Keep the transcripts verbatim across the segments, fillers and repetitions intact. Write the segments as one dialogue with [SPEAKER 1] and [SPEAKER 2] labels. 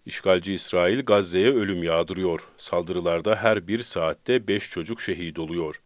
[SPEAKER 1] İşgalci İsrail Gazze'ye ölüm yağdırıyor. Saldırılarda her bir saatte beş çocuk şehit oluyor.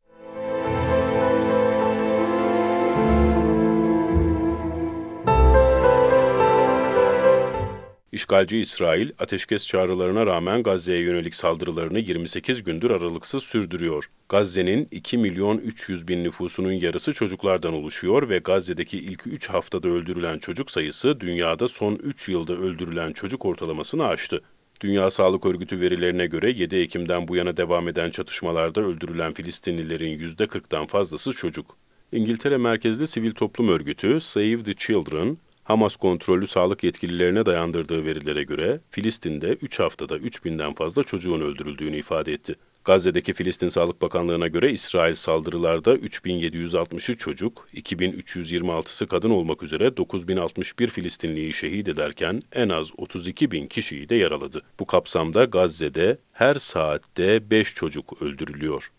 [SPEAKER 1] İşgalci İsrail, ateşkes çağrılarına rağmen Gazze'ye yönelik saldırılarını yirmi sekiz gündür aralıksız sürdürüyor. Gazze'nin iki milyon üç yüz bin nüfusunun yarısı çocuklardan oluşuyor ve Gazze'deki ilk üç haftada öldürülen çocuk sayısı dünyada son üç yılda öldürülen çocuk ortalamasını aştı. Dünya Sağlık Örgütü verilerine göre yedi Ekim'den bu yana devam eden çatışmalarda öldürülen Filistinlilerin yüzde kırktan fazlası çocuk. İngiltere merkezli sivil toplum örgütü Save the Children, Hamas kontrollü sağlık yetkililerine dayandırdığı verilere göre Filistin'de üç haftada üç binden fazla çocuğun öldürüldüğünü ifade etti. Gazze'deki Filistin Sağlık Bakanlığı'na göre İsrail saldırılarda üç bin yedi yüz altmışı çocuk, iki bin üç yüz yirmi altısı kadın olmak üzere dokuz bin altmış bir Filistinliyi şehit ederken en az otuz iki bin kişiyi de yaraladı. Bu kapsamda Gazze'de her saatte beş çocuk öldürülüyor.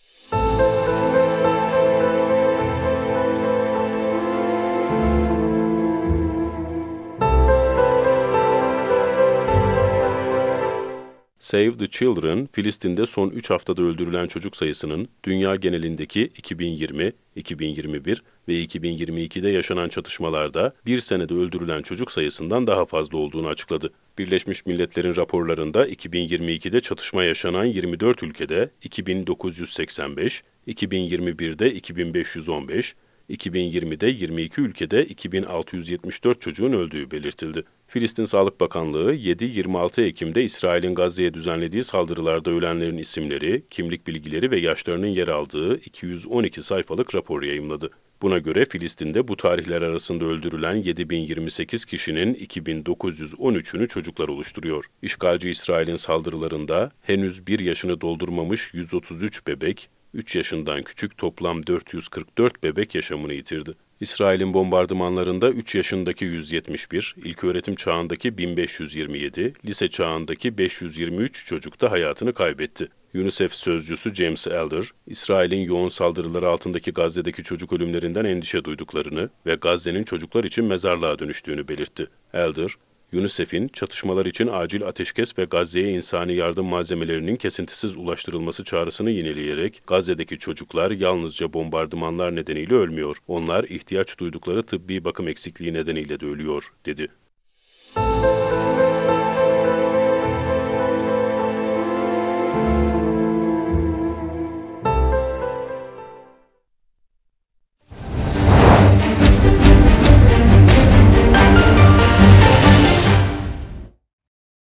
[SPEAKER 1] Save the Children, Filistin'de son üç haftada öldürülen çocuk sayısının dünya genelindeki iki bin yirmi, iki bin yirmi bir ve iki bin yirmi ikide yaşanan çatışmalarda bir senede öldürülen çocuk sayısından daha fazla olduğunu açıkladı. Birleşmiş Milletler'in raporlarında iki bin yirmi ikide çatışma yaşanan yirmi dört ülkede iki bin dokuz yüz seksen beş, iki bin yirmi birde iki bin beş yüz on beş, iki bin yirmide yirmi iki ülkede iki bin altı yüz yetmiş dört çocuğun öldüğü belirtildi. Filistin Sağlık Bakanlığı yedi yirmi altı Ekim'de İsrail'in Gazze'ye düzenlediği saldırılarda ölenlerin isimleri, kimlik bilgileri ve yaşlarının yer aldığı iki yüz on iki sayfalık rapor yayımladı. Buna göre Filistin'de bu tarihler arasında öldürülen yedi bin yirmi sekiz kişinin iki bin dokuz yüz on üçünü çocuklar oluşturuyor. İşgalci İsrail'in saldırılarında henüz bir yaşını doldurmamış yüz otuz üç bebek, üç yaşından küçük toplam dört yüz kırk dört bebek yaşamını yitirdi. İsrail'in bombardımanlarında üç yaşındaki yüz yetmiş bir, ilköğretim çağındaki bin beş yüz yirmi yedi, lise çağındaki beş yüz yirmi üç çocuk da hayatını kaybetti. UNICEF sözcüsü James Elder, İsrail'in yoğun saldırıları altındaki Gazze'deki çocuk ölümlerinden endişe duyduklarını ve Gazze'nin çocuklar için mezarlığa dönüştüğünü belirtti. Elder, UNICEF'in çatışmalar için acil ateşkes ve Gazze'ye insani yardım malzemelerinin kesintisiz ulaştırılması çağrısını yineleyerek Gazze'deki çocuklar yalnızca bombardımanlar nedeniyle ölmüyor, onlar ihtiyaç duydukları tıbbi bakım eksikliği nedeniyle de ölüyor, dedi.